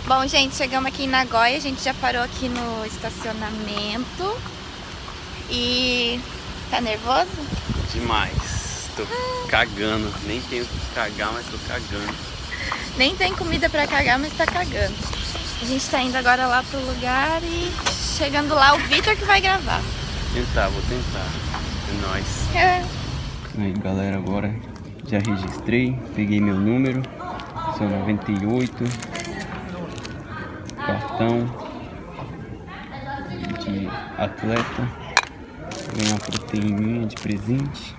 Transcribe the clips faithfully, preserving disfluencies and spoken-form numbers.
Bom, gente, chegamos aqui em Nagoya, a gente já parou aqui no estacionamento. E... tá nervoso? Demais. Tô cagando. Nem tenho que cagar, mas tô cagando. Nem tem comida pra cagar, mas tá cagando. A gente tá indo agora lá pro lugar e chegando lá o Vitor que vai gravar. Vou tentar, vou tentar. É nóis. É. Aí galera, agora já registrei, peguei meu número, são noventa e oito, cartão de atleta, ganhar uma proteininha de presente.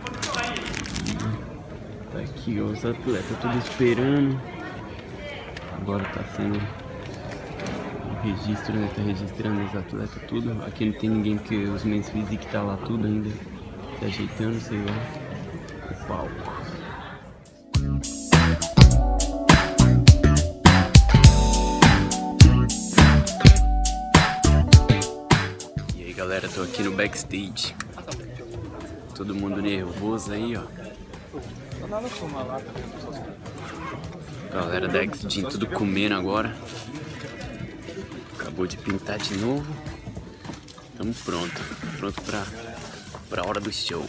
Tá aqui ó, os atletas tudo esperando, agora tá sendo o registro, né? Tá registrando os atletas tudo, aqui não tem ninguém porque os Men's Physique tá lá tudo ainda. Tá ajeitando, sei lá, o palco. E aí galera, tô aqui no backstage. Todo mundo nervoso aí, ó. Galera da X-Gym tudo comendo agora. Acabou de pintar de novo. Tamo pronto, pronto pra... pra hora do show.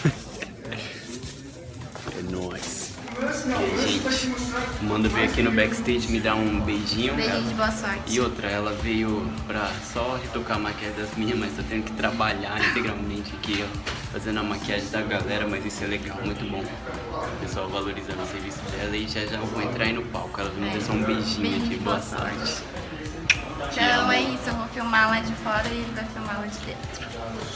É nóis. E aí, gente, Amanda veio aqui no backstage me dar um beijinho. Beijinho ela... de boa sorte. E outra, ela veio pra só retocar a maquiagem das minhas, mas tá tendo que trabalhar integralmente aqui, ó, fazendo a maquiagem da galera, mas isso é legal, muito bom. O pessoal valorizando o serviço dela e já já eu vou entrar aí no palco. Ela veio me dar só um beijinho Beijinho aqui, de boa boa sorte. sorte. Então é isso, eu vou filmar lá de fora e ele vai filmar lá de dentro.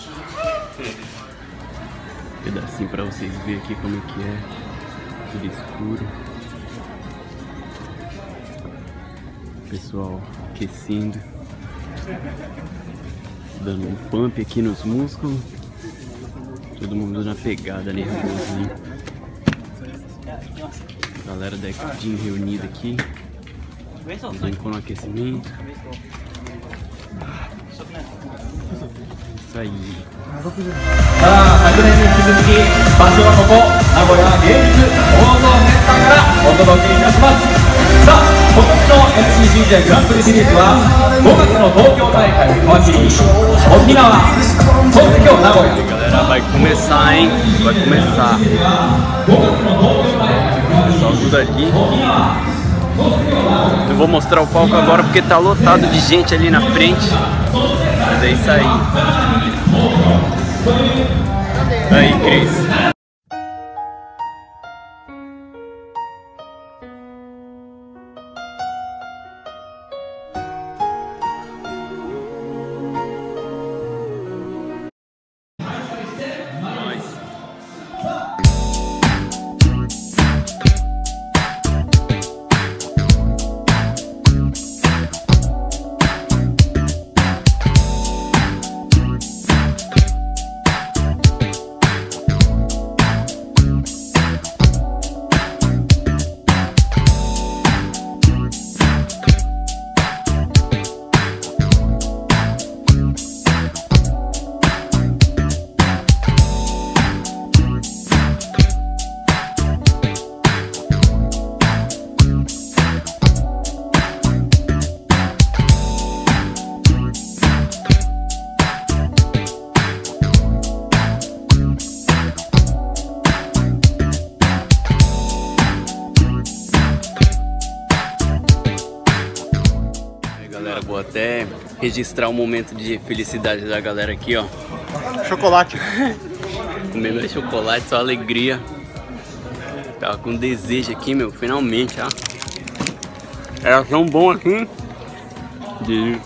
Pedacinho pra vocês verem aqui como é que é, tudo escuro. Pessoal aquecendo, dando um pump aqui nos músculos. Todo mundo na pegada, nervosinho. Galera da X-Gym reunida aqui, brincando no aquecimento. Isso aí. さあ昨年に引き続き場所はここ名古屋芸術放送センターからお届けいたします。さあ今年の エムシージージェー グランプリシリーズはごがつの東京大会を皮切り沖縄そして今日名古屋 Galera, vai começar, hein? Vai começar. Pessoal tudo ali. Eu vou mostrar o palco agora porque tá lotado de gente ali na frente. Mas é isso aí. Aí, Cris. Galera, vou até registrar um momento de felicidade da galera aqui, ó. Chocolate. Comendo chocolate, só alegria. Tava com desejo aqui, meu, finalmente, ó. Era tão bom assim. De...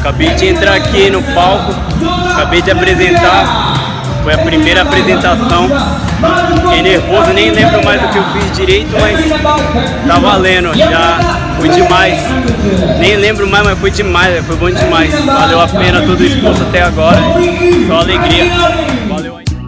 Acabei de entrar aqui no palco, acabei de apresentar, foi a primeira apresentação. Fiquei nervoso, nem lembro mais do que eu fiz direito, mas tá valendo, já foi demais. Nem lembro mais, mas foi demais, foi bom demais. Valeu a pena todo o esforço até agora, só alegria. Valeu aí.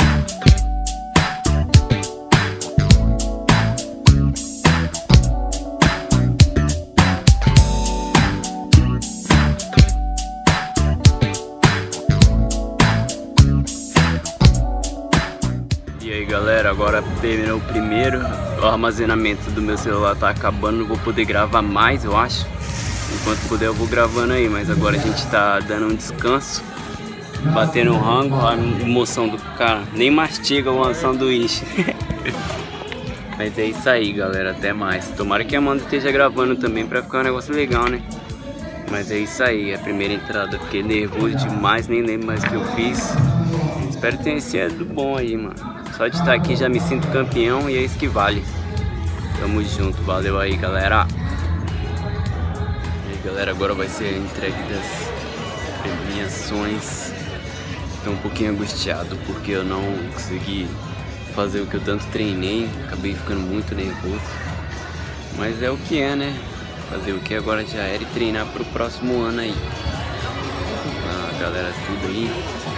E aí galera, agora terminou o primeiro, o armazenamento do meu celular tá acabando, não vou poder gravar mais, eu acho. Enquanto puder eu vou gravando aí, mas agora a gente tá dando um descanso, batendo um rango, a emoção do cara, nem mastiga um sanduíche. Mas é isso aí galera, até mais. Tomara que a Amanda esteja gravando também pra ficar um negócio legal, né? Mas é isso aí, a primeira entrada, fiquei nervoso demais, nem lembro mais o que eu fiz. Espero que tenha sido bom aí, mano. Só de estar aqui já me sinto campeão e é isso que vale. Tamo junto, valeu aí galera. E aí galera, agora vai ser a entrega das premiações. Tô um pouquinho angustiado porque eu não consegui fazer o que eu tanto treinei. Acabei ficando muito nervoso. Mas é o que é, né? Fazer o que agora já era e treinar pro próximo ano aí. Ah, galera, tudo aí.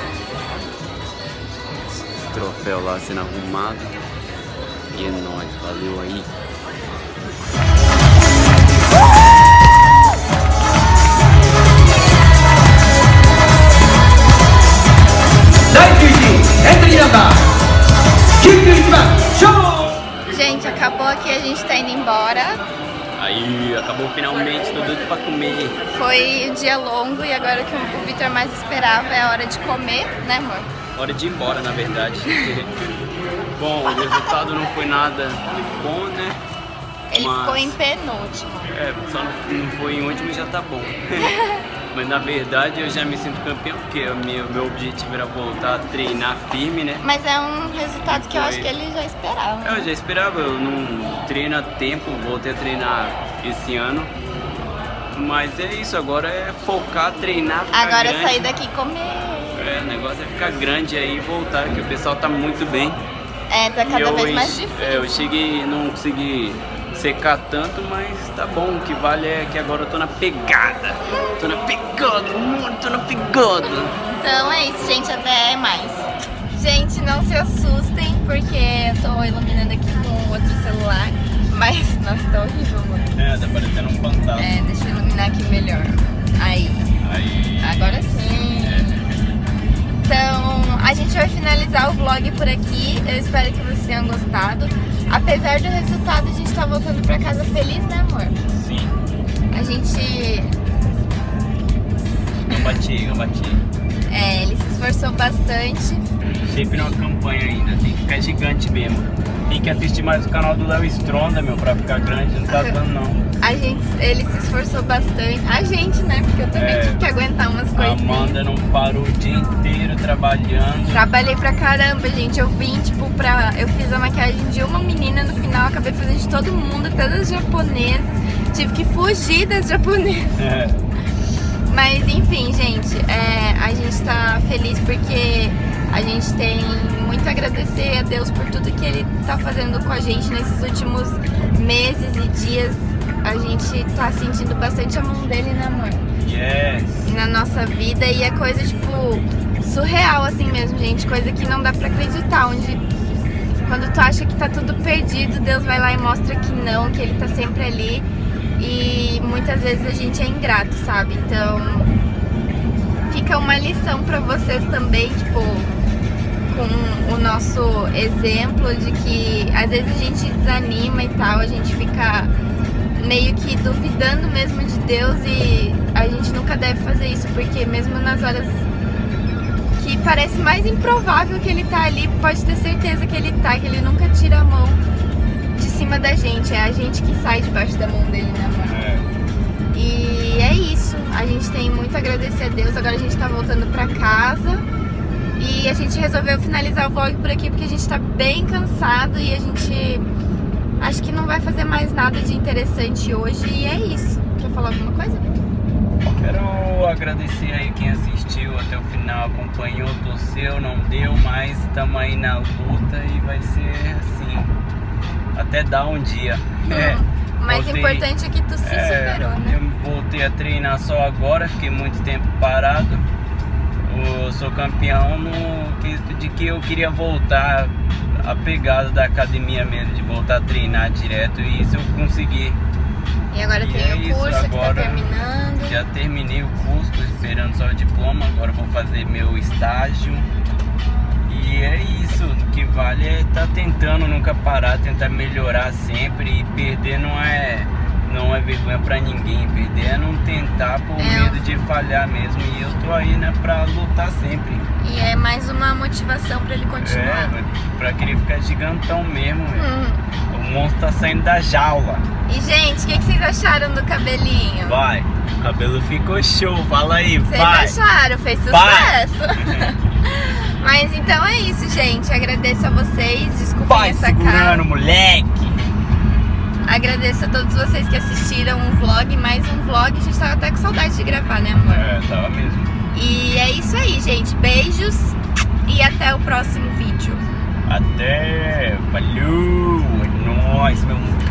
Troféu lá sendo arrumado. E é nóis, valeu aí. Gente, acabou aqui, a gente tá indo embora. Aí, acabou finalmente, tô doido pra comer. Foi um dia longo e agora o que o Vitor mais esperava é a hora de comer, né amor? Hora de ir embora, na verdade. Bom, o resultado não foi nada bom, né? Ele Mas... ficou em penúltimo. É, só não, não foi em último e já tá bom. Mas na verdade eu já me sinto campeão, porque o meu, meu objetivo era voltar a treinar firme, né? Mas é um resultado que eu acho que ele já esperava. É, eu já esperava, eu não treino há tempo, voltei a treinar esse ano. Mas é isso, agora é focar, treinar, ficar Agora grande. sair daqui e comer. É, o negócio é ficar grande aí e voltar, que o pessoal tá muito bem. É, tá cada eu, vez mais difícil. É, eu cheguei, não consegui secar tanto, mas tá bom. O que vale é que agora eu tô na pegada. Tô na pegada, mano, tô na pegada. Então é isso, gente, até mais. Gente, não se assustem, porque eu tô iluminando aqui com outro celular. Mas, nossa, tá horrível, mano. É, tá parecendo um fantasma. É, deixa eu iluminar aqui melhor. Aí. Aí. Agora sim. Então, a gente vai finalizar o vlog por aqui. Eu espero que vocês tenham gostado. Apesar do resultado, a gente tá voltando pra casa feliz, né, amor? Sim. A gente... Eu bati, eu bati. É, ele se esforçou bastante. Shape não acompanha ainda, tem que ficar gigante mesmo. Tem que assistir mais o canal do Léo Stronda, meu, pra ficar grande, não tá dando não. A gente, ele se esforçou bastante. A gente, né? Porque eu também É. tive que aguentar umas A coisinhas. Amanda não parou o dia inteiro trabalhando. Trabalhei pra caramba, gente. Eu vim, tipo, pra... Eu fiz a maquiagem de uma menina, no final acabei fazendo de todo mundo, até das japonesas. Tive que fugir das japonesas. É. Mas, enfim, gente, é, a gente tá feliz porque a gente tem muito a agradecer a Deus por tudo que Ele tá fazendo com a gente nesses últimos meses e dias. A gente tá sentindo bastante a mão dele, né, amor? Yes. Na nossa vida, e é coisa, tipo, surreal assim mesmo, gente. Coisa que não dá pra acreditar, onde quando tu acha que tá tudo perdido, Deus vai lá e mostra que não, que Ele tá sempre ali. E muitas vezes a gente é ingrato, sabe? Então fica uma lição pra vocês também, tipo, com o nosso exemplo de que às vezes a gente desanima e tal, a gente fica meio que duvidando mesmo de Deus, e a gente nunca deve fazer isso, porque mesmo nas horas que parece mais improvável que Ele tá ali, pode ter certeza que Ele tá, que Ele nunca tira a mão de cima da gente, é a gente que sai debaixo da mão dele, né, amor? É. E é isso, a gente tem muito a agradecer a Deus. Agora a gente tá voltando pra casa e a gente resolveu finalizar o vlog por aqui porque a gente tá bem cansado e a gente acho que não vai fazer mais nada de interessante hoje, e é isso. Quer falar alguma coisa? Quero agradecer aí quem assistiu até o final, acompanhou, torceu, não deu, mas estamos aí na luta e vai ser assim, até dar um dia. Hum, é, o mais voltei, importante é que tu se é, superou, né? Eu voltei a treinar só agora, fiquei muito tempo parado. Eu sou campeão no quesito de que eu queria voltar a pegada da academia mesmo, de voltar a treinar direto, e isso eu consegui. E agora E tem é o isso, curso que agora tá terminando. Já terminei o curso, tô esperando só o diploma, agora vou fazer meu estágio. E é isso, o que vale é estar tá tentando nunca parar, tentar melhorar sempre, e perder não é, não é vergonha pra ninguém, perder é não tentar por É. medo de falhar mesmo, e eu tô aí, né, pra lutar sempre. E é mais uma motivação pra ele continuar. É, pra querer ficar gigantão mesmo, velho. Hum. O monstro tá saindo da jaula. E gente, o que, que vocês acharam do cabelinho? Vai, o cabelo ficou show, fala aí, Vocês vai. acharam? Fez Vai. sucesso! Mas então é isso, gente. Agradeço a vocês. Desculpem Vai essa segurando, cara. moleque. Agradeço a todos vocês que assistiram um vlog, mais um vlog. A gente tava até com saudade de gravar, né, amor? É, tava mesmo. E é isso aí, gente. Beijos e até o próximo vídeo. Até, valeu, é nóis, meu